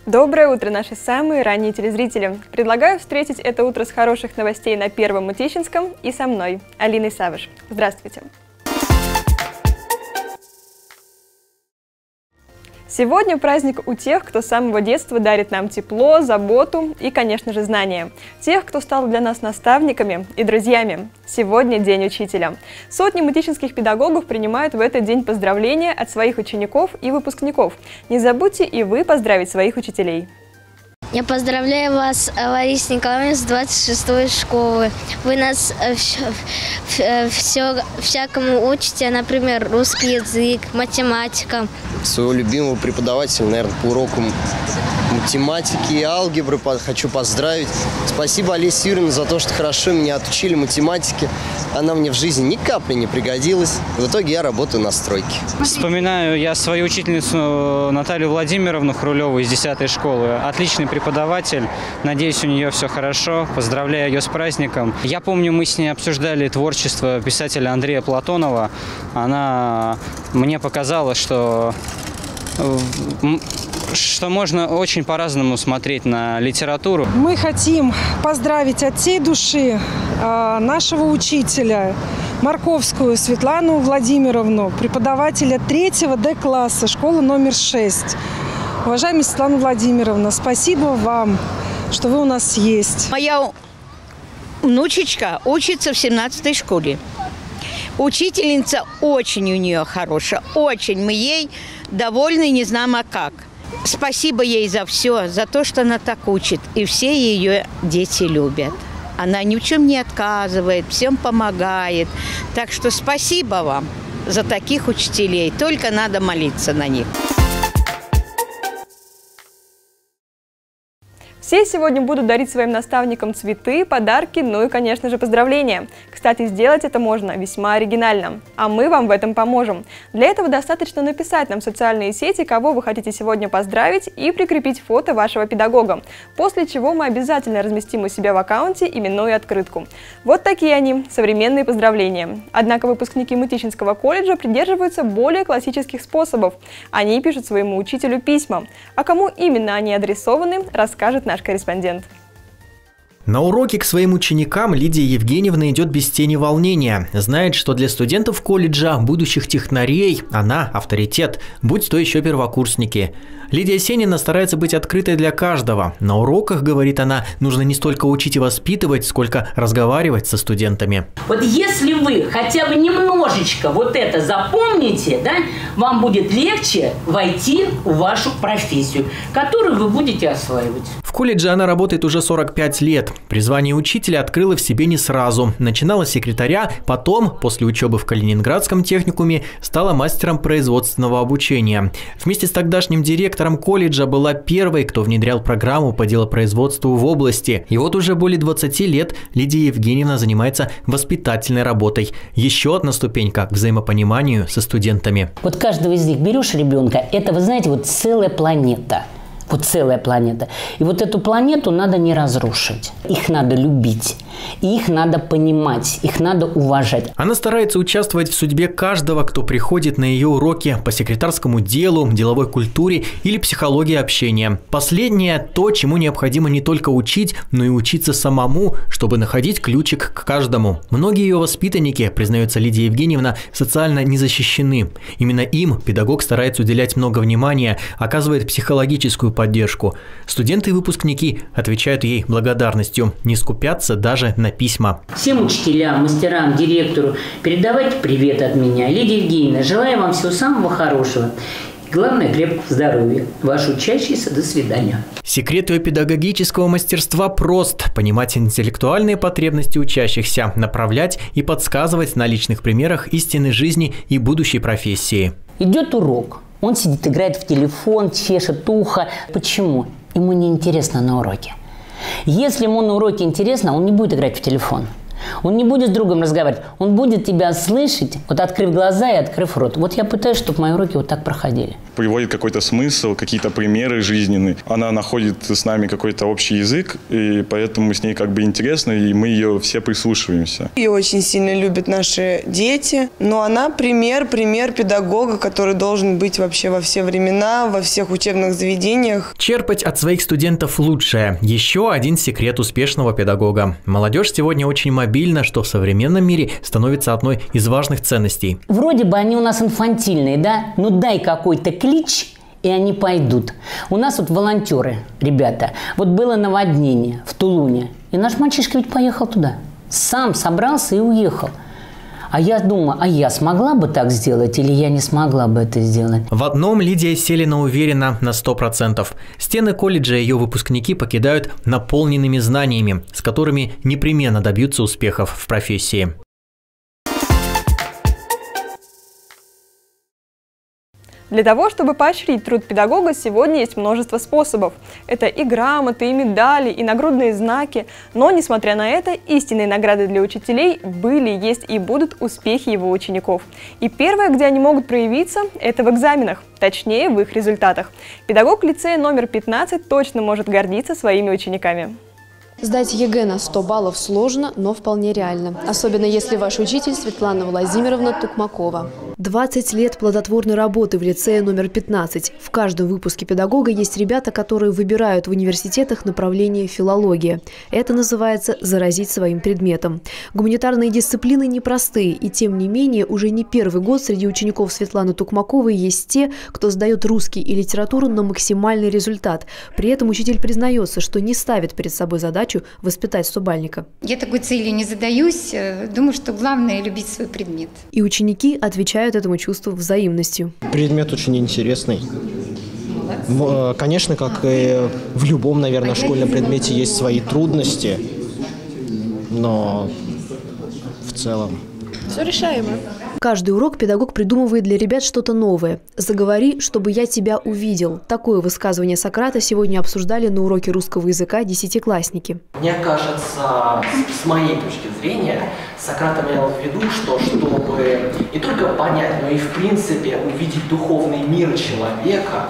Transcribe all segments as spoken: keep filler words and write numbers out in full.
Доброе утро, наши самые ранние телезрители! Предлагаю встретить это утро с хороших новостей на Первом Мытищинском и со мной, Алиной Савыш. Здравствуйте! Сегодня праздник у тех, кто с самого детства дарит нам тепло, заботу и, конечно же, знания. Тех, кто стал для нас наставниками и друзьями. Сегодня День учителя. Сотни мытищинских педагогов принимают в этот день поздравления от своих учеников и выпускников. Не забудьте и вы поздравить своих учителей. Я поздравляю вас, Лариса Николаевна, с двадцать шестой школы. Вы нас все, все, всякому учите, например, русский язык, математика. Своего любимого преподавателя, наверное, по урокам математики и алгебры хочу поздравить. Спасибо, Олесе Юрьевне, за то, что хорошо меня отучили математике. Она мне в жизни ни капли не пригодилась. В итоге я работаю на стройке. Вспоминаю я свою учительницу Наталью Владимировну Хрулеву из десятой школы. Отличный преподаватель. Надеюсь, у нее все хорошо. Поздравляю ее с праздником. Я помню, мы с ней обсуждали творчество писателя Андрея Платонова. Она мне показала, что... что можно очень по-разному смотреть на литературу. Мы хотим поздравить от всей души э, нашего учителя Марковскую Светлану Владимировну, преподавателя третьего Д класса, школы номер шесть. Уважаемая Светлана Владимировна, спасибо вам, что вы у нас есть. Моя внучечка учится в семнадцатой школе. Учительница очень у нее хорошая, очень. Мы ей довольны, не знаем а как. Спасибо ей за все, за то, что она так учит. И все ее дети любят. Она ни в чем не отказывает, всем помогает. Так что спасибо вам за таких учителей. Только надо молиться на них. Все сегодня будут дарить своим наставникам цветы, подарки, ну и, конечно же, поздравления. Кстати, сделать это можно весьма оригинально, а мы вам в этом поможем. Для этого достаточно написать нам в социальные сети, кого вы хотите сегодня поздравить, и прикрепить фото вашего педагога, после чего мы обязательно разместим у себя в аккаунте именную открытку. Вот такие они, современные поздравления. Однако выпускники Мытищинского колледжа придерживаются более классических способов. Они пишут своему учителю письма. А кому именно они адресованы, расскажет наш корреспондент. На уроке к своим ученикам Лидия Евгеньевна идет без тени волнения. Знает, что для студентов колледжа, будущих технарей, она авторитет, будь то еще первокурсники. Лидия Сенина старается быть открытой для каждого. На уроках, говорит она, нужно не столько учить и воспитывать, сколько разговаривать со студентами. Вот если вы хотя бы немножечко вот это запомните, да, вам будет легче войти в вашу профессию, которую вы будете осваивать. В колледже она работает уже сорок пять лет. Призвание учителя открыла в себе не сразу. Начинала с секретаря, потом, после учебы в Калининградском техникуме, стала мастером производственного обучения. Вместе с тогдашним директором колледжа была первой, кто внедрял программу по делопроизводству в области. И вот уже более двадцати лет Лидия Евгеньевна занимается воспитательной работой. Еще одна ступенька к взаимопониманию со студентами. Вот каждого из них берешь ребенка, это, вы знаете, вот целая планета. Вот целая планета. И вот эту планету надо не разрушить. Их надо любить. И их надо понимать, их надо уважать. Она старается участвовать в судьбе каждого, кто приходит на ее уроки по секретарскому делу, деловой культуре или психологии общения. Последнее – то, чему необходимо не только учить, но и учиться самому, чтобы находить ключик к каждому. Многие ее воспитанники, признается Лидия Евгеньевна, социально не защищены. Именно им педагог старается уделять много внимания, оказывает психологическую поддержку. Студенты и выпускники отвечают ей благодарностью, не скупятся даже на письма. Всем учителям, мастерам, директору передавайте привет от меня. Лидия Евгеньевна, желаю вам всего самого хорошего. И главное, крепкого здоровья. Ваш учащийся, до свидания. Секрет ее педагогического мастерства прост – понимать интеллектуальные потребности учащихся, направлять и подсказывать на личных примерах истины жизни и будущей профессии. Идет урок. Он сидит, играет в телефон, чешет ухо. Почему? Ему неинтересно на уроке. Если ему на уроке интересно, он не будет играть в телефон. Он не будет с другом разговаривать. Он будет тебя слышать, вот открыв глаза и открыв рот. Вот я пытаюсь, чтобы мои уроки вот так проходили. Приводит какой-то смысл, какие-то примеры жизненные. Она находит с нами какой-то общий язык, и поэтому с ней как бы интересно, и мы ее все прислушиваемся. Ее очень сильно любят наши дети, но она пример, пример педагога, который должен быть вообще во все времена, во всех учебных заведениях. Черпать от своих студентов лучшее. Еще один секрет успешного педагога. Молодежь сегодня очень мобильна, что в современном мире становится одной из важных ценностей. Вроде бы они у нас инфантильные, да? Ну дай какой-то клич, и они пойдут. У нас вот волонтеры, ребята. Вот было наводнение в Тулуне, и наш мальчишка ведь поехал туда. Сам собрался и уехал. А я думаю, а я смогла бы так сделать или я не смогла бы это сделать? В одном Лидия Селина уверена на сто процентов. Стены колледжа ее выпускники покидают наполненными знаниями, с которыми непременно добьются успехов в профессии. Для того, чтобы поощрить труд педагога, сегодня есть множество способов. Это и грамоты, и медали, и нагрудные знаки. Но, несмотря на это, истинной наградой для учителей были, есть и будут успехи его учеников. И первое, где они могут проявиться, это в экзаменах, точнее, в их результатах. Педагог лицея номер пятнадцать точно может гордиться своими учениками. Сдать ЕГЭ на сто баллов сложно, но вполне реально. Особенно если ваш учитель Светлана Владимировна Тукмакова. двадцать лет плодотворной работы в лицее номер пятнадцать. В каждом выпуске педагога есть ребята, которые выбирают в университетах направление филология. Это называется «заразить своим предметом». Гуманитарные дисциплины непростые, и тем не менее уже не первый год среди учеников Светланы Тукмаковой есть те, кто сдает русский и литературу на максимальный результат. При этом учитель признается, что не ставит перед собой задачу воспитать стобальника. Я такой целью не задаюсь. Думаю, что главное – любить свой предмет. И ученики отвечают этому чувству взаимностью. Предмет очень интересный. Конечно, как и в любом, наверное, школьном предмете есть свои трудности, но в целом все решаемо. Каждый урок педагог придумывает для ребят что-то новое. «Заговори, чтобы я тебя увидел». Такое высказывание Сократа сегодня обсуждали на уроке русского языка десятиклассники. Мне кажется, с моей точки зрения, Сократ имел в виду, что чтобы не только понять, но и в принципе увидеть духовный мир человека,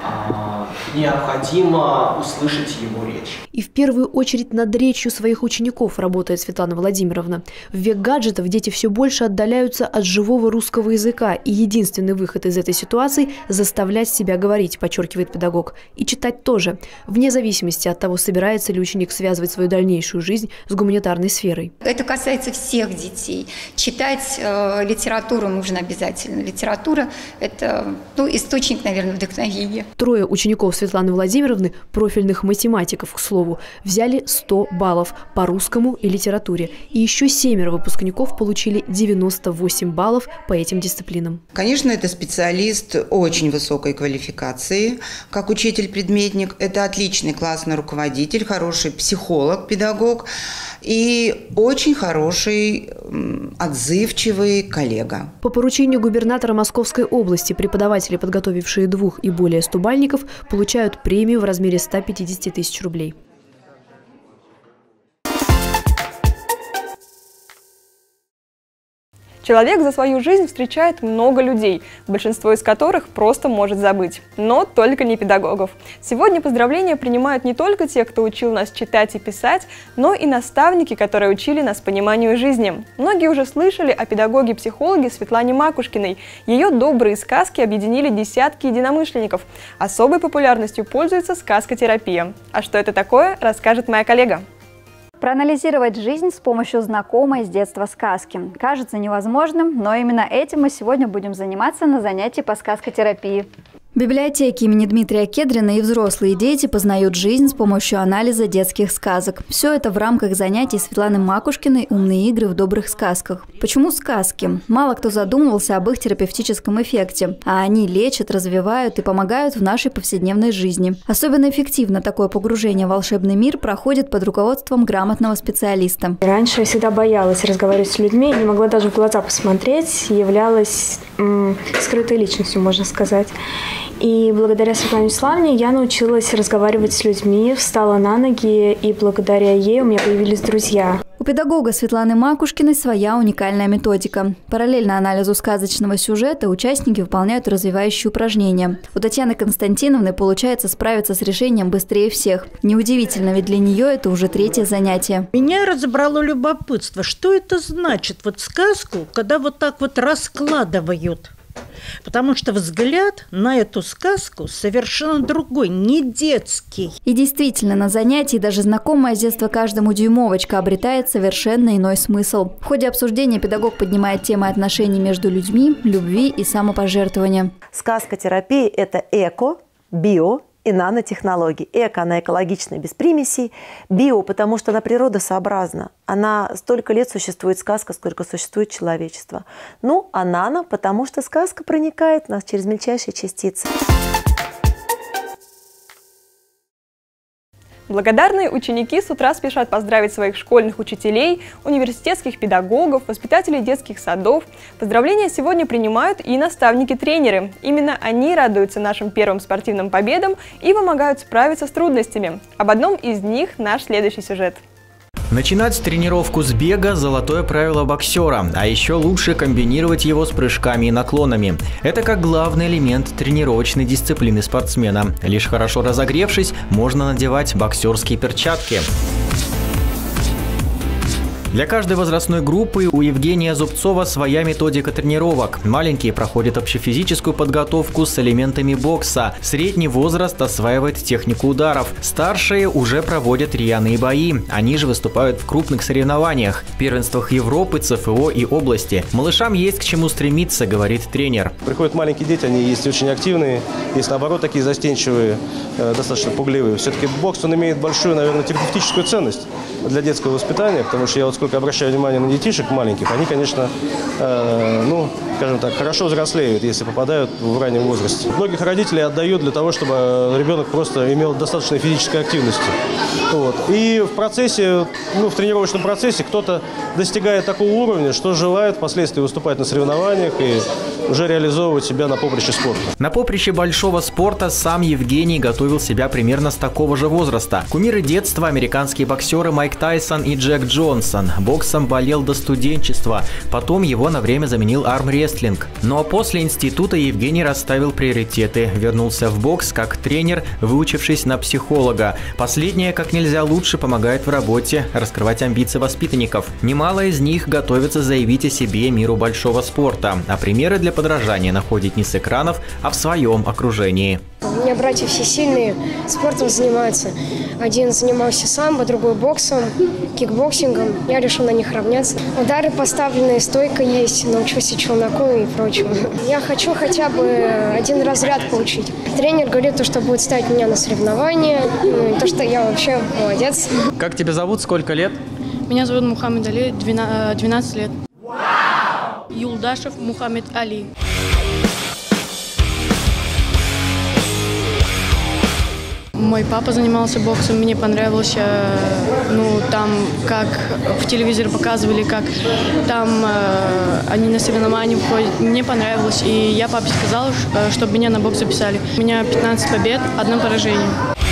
необходимо услышать его речь. И в первую очередь над речью своих учеников работает Светлана Владимировна. В век гаджетов дети все больше отдаляются от живого русского языка, и единственный выход из этой ситуации – заставлять себя говорить, подчеркивает педагог. И читать тоже, вне зависимости от того, собирается ли ученик связывать свою дальнейшую жизнь с гуманитарной сферой. Это касается всех детей. Читать э, литературу нужно обязательно. Литература – это ну, источник, наверное, вдохновения. Трое учеников Светланы Владимировны, профильных математиков, к слову, взяли сто баллов по русскому и литературе. И еще семеро выпускников получили девяносто восемь баллов по этим дисциплинам. Конечно, это специалист очень высокой квалификации, как учитель-предметник. Это отличный классный руководитель, хороший психолог, педагог и очень хороший, отзывчивый коллега. По поручению губернатора Московской области преподаватели, подготовившие двух и более стобальников, получают премию в размере ста пятидесяти тысяч рублей. Человек за свою жизнь встречает много людей, большинство из которых просто может забыть. Но только не педагогов. Сегодня поздравления принимают не только те, кто учил нас читать и писать, но и наставники, которые учили нас пониманию жизни. Многие уже слышали о педагоге-психологе Светлане Макушкиной. Ее добрые сказки объединили десятки единомышленников. Особой популярностью пользуется сказкотерапия. А что это такое, расскажет моя коллега. Проанализировать жизнь с помощью знакомой с детства сказки. Кажется невозможным, но именно этим мы сегодня будем заниматься на занятии по сказкотерапии. В библиотеке имени Дмитрия Кедрина и взрослые дети познают жизнь с помощью анализа детских сказок. Все это в рамках занятий Светланы Макушкиной «Умные игры в добрых сказках». Почему сказки? Мало кто задумывался об их терапевтическом эффекте, а они лечат, развивают и помогают в нашей повседневной жизни. Особенно эффективно такое погружение в волшебный мир проходит под руководством грамотного специалиста. Раньше я всегда боялась разговаривать с людьми, не могла даже в глаза посмотреть, являлась м- скрытой личностью, можно сказать. И благодаря Светлане Вячеславовне я научилась разговаривать с людьми, встала на ноги, и благодаря ей у меня появились друзья. У У педагога Светланы Макушкиной своя уникальная методика. Параллельно анализу сказочного сюжета участники выполняют развивающие упражнения. У Татьяны Константиновны получается справиться с решением быстрее всех. Неудивительно, ведь для нее это уже третье занятие. Меня разобрало любопытство. Что это значит? Вот сказку, когда вот так вот раскладывают. Потому что взгляд на эту сказку совершенно другой, не детский. И действительно, на занятии даже знакомая с детства каждому дюймовочка обретает совершенно иной смысл. В ходе обсуждения педагог поднимает темы отношений между людьми, любви и самопожертвования. Сказкотерапия – это эко, био и нанотехнологии. Эко, она экологичная, без примесей. Био, потому что она природосообразна. Она столько лет существует сказка, сколько существует человечество. Ну, а нано, потому что сказка проникает в нас через мельчайшие частицы. Благодарные ученики с утра спешат поздравить своих школьных учителей, университетских педагогов, воспитателей детских садов. Поздравления сегодня принимают и наставники-тренеры. Именно они радуются нашим первым спортивным победам и помогают справиться с трудностями. Об одном из них наш следующий сюжет. Начинать тренировку с бега – золотое правило боксера, а еще лучше комбинировать его с прыжками и наклонами. Это как главный элемент тренировочной дисциплины спортсмена. Лишь хорошо разогревшись, можно надевать боксерские перчатки. Для каждой возрастной группы у Евгения Зубцова своя методика тренировок. Маленькие проходят общефизическую подготовку с элементами бокса. Средний возраст осваивает технику ударов. Старшие уже проводят рьяные бои. Они же выступают в крупных соревнованиях, первенствах Европы, ЦФО и области. Малышам есть к чему стремиться, говорит тренер. Приходят маленькие дети, они есть очень активные, есть наоборот такие застенчивые, достаточно пугливые. Все-таки бокс, он имеет большую, наверное, терапевтическую ценность для детского воспитания, потому что я вот сколько обращаю внимание на детишек маленьких, они, конечно, э, ну, скажем так, хорошо взрослеют, если попадают в раннем возрасте. Многих родителей отдают для того, чтобы ребенок просто имел достаточной физической активности. Вот. И в процессе, ну, в тренировочном процессе кто-то достигает такого уровня, что желает впоследствии выступать на соревнованиях и уже реализовывать себя на поприще спорта. На поприще большого спорта сам Евгений готовил себя примерно с такого же возраста. Кумиры детства – американские боксеры Майк Тайсон и Джек Джонсон. Боксом болел до студенчества, потом его на время заменил армрестлинг. Ну а после института Евгений расставил приоритеты. Вернулся в бокс как тренер, выучившись на психолога. Последнее как нельзя лучше помогает в работе раскрывать амбиции воспитанников. Немало из них готовятся заявить о себе миру большого спорта, а примеры для подражания находит не с экранов, а в своем окружении. У меня братья все сильные, спортом занимаются. Один занимался самбо, другой боксом, кикбоксингом. Я решил на них равняться. Удары поставленные, стойка есть, научился челноку и прочему. Я хочу хотя бы один разряд получить. Тренер говорит, что будет ставить меня на соревнования, то, что я вообще молодец. Как тебя зовут, сколько лет? Меня зовут Мухаммед Али, двенадцать лет. Юлдашев Мухаммед Али. Мой папа занимался боксом, мне понравилось, ну, там, как в телевизоре показывали, как там э, они на соревнования входят. Мне понравилось, и я папе сказала, чтобы меня на бокс записали. У меня пятнадцать побед, одно поражение.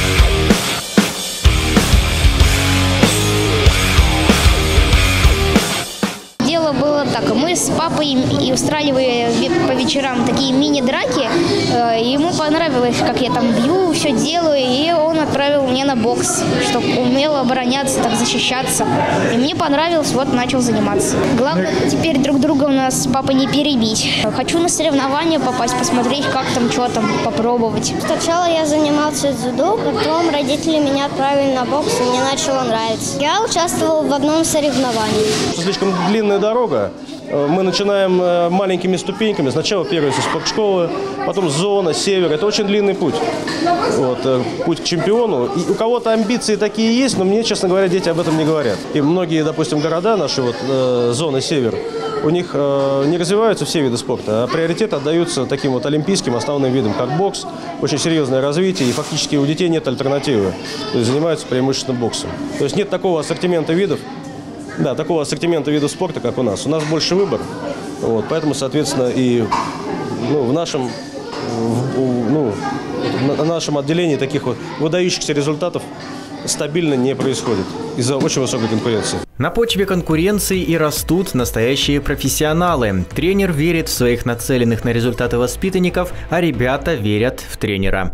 Было так, мы с папой и устраивали по вечерам такие мини-драки, ему понравилось, как я там бью, все делаю, и он отправил меня на бокс, чтобы умел обороняться, так защищаться, и мне понравилось, вот начал заниматься. Главное теперь друг друга у нас с папой не перебить. Хочу на соревнования попасть, посмотреть, как там, что там, попробовать. Сначала я занимался дзюдо, потом родители меня отправили на бокс, и мне начало нравиться. Я участвовал в одном соревновании. Слишком длинная дорога. Мы начинаем маленькими ступеньками. Сначала первая спортшкола, потом зона, север. Это очень длинный путь. Вот, путь к чемпиону. И у кого-то амбиции такие есть, но мне, честно говоря, дети об этом не говорят. И многие, допустим, города наши, вот, зона, север, у них не развиваются все виды спорта, а приоритет отдаются таким вот олимпийским основным видам, как бокс. Очень серьезное развитие, и фактически у детей нет альтернативы. То есть занимаются преимущественно боксом. То есть нет такого ассортимента видов, Да, такого ассортимента видов спорта, как у нас. У нас больше выбор, вот, поэтому, соответственно, и ну, в нашем, в, ну, на нашем отделении таких вот выдающихся результатов стабильно не происходит из-за очень высокой конкуренции. На почве конкуренции и растут настоящие профессионалы. Тренер верит в своих нацеленных на результаты воспитанников, а ребята верят в тренера.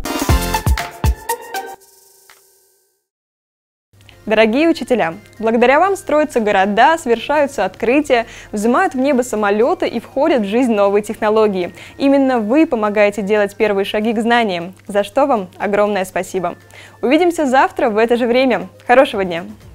Дорогие учителя, благодаря вам строятся города, совершаются открытия, взмывают в небо самолеты и входят в жизнь новые технологии. Именно вы помогаете делать первые шаги к знаниям, за что вам огромное спасибо. Увидимся завтра в это же время. Хорошего дня!